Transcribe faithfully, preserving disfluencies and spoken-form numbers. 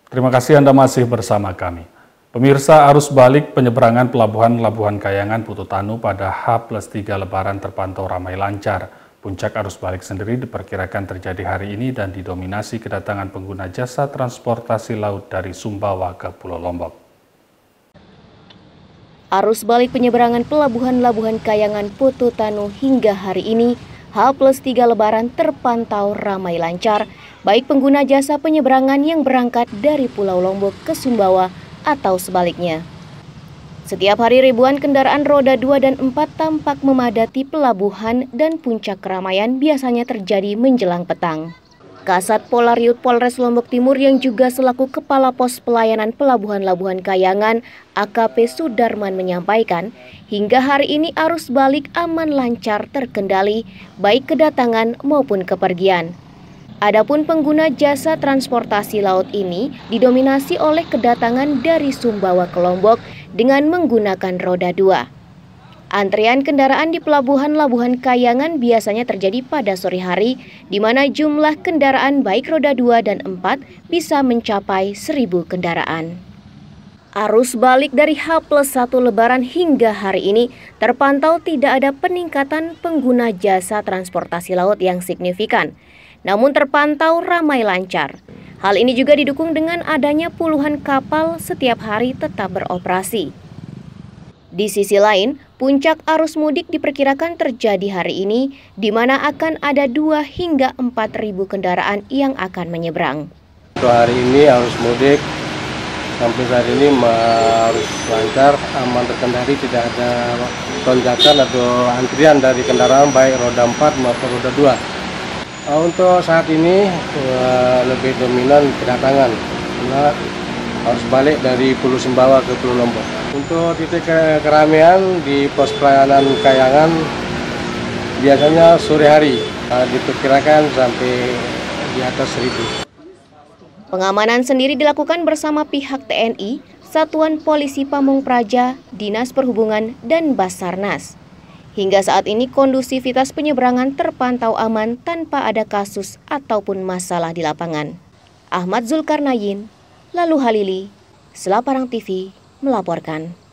Terima kasih Anda masih bersama kami. Pemirsa, arus balik penyeberangan pelabuhan Labuhan Kayangan Putu Tanu pada H plus tiga Lebaran terpantau ramai lancar. Puncak arus balik sendiri diperkirakan terjadi hari ini dan didominasi kedatangan pengguna jasa transportasi laut dari Sumbawa ke Pulau Lombok. Arus balik penyeberangan pelabuhan Labuhan Kayangan Putu Tanu hingga hari ini H plus tiga Lebaran terpantau ramai lancar, baik pengguna jasa penyeberangan yang berangkat dari Pulau Lombok ke Sumbawa atau sebaliknya. Setiap hari ribuan kendaraan roda dua dan empat tampak memadati pelabuhan dan puncak keramaian biasanya terjadi menjelang petang. Kasat Polariut Polres Lombok Timur yang juga selaku Kepala Pos Pelayanan Pelabuhan Labuhan Kayangan, A K P Sudarman menyampaikan, hingga hari ini arus balik aman lancar terkendali, baik kedatangan maupun kepergian. Adapun pengguna jasa transportasi laut ini didominasi oleh kedatangan dari Sumbawa ke Lombok dengan menggunakan roda dua. Antrian kendaraan di Pelabuhan Labuhan Kayangan biasanya terjadi pada sore hari, di mana jumlah kendaraan baik roda dua dan empat bisa mencapai seribu kendaraan. Arus balik dari H plus satu Lebaran hingga hari ini terpantau tidak ada peningkatan pengguna jasa transportasi laut yang signifikan, namun terpantau ramai lancar. Hal ini juga didukung dengan adanya puluhan kapal setiap hari tetap beroperasi. Di sisi lain, puncak arus mudik diperkirakan terjadi hari ini, di mana akan ada dua hingga empat ribu kendaraan yang akan menyeberang. Untuk hari ini arus mudik sampai saat ini harus lancar, aman terkendali, tidak ada lonjakan atau antrian dari kendaraan baik roda empat maupun roda dua. Untuk saat ini lebih dominan kedatangan, karena harus balik dari Pulau Sumbawa ke Pulau Lombok. Untuk titik keramaian di pos pelayanan Kayangan biasanya sore hari, diperkirakan sampai di atas seribu. Pengamanan sendiri dilakukan bersama pihak T N I, Satuan Polisi Pamung Praja, Dinas Perhubungan, dan Basarnas. Hingga saat ini kondusivitas penyeberangan terpantau aman tanpa ada kasus ataupun masalah di lapangan. Ahmad Zulkarnain, Lalu Halili, Selaparang T V melaporkan.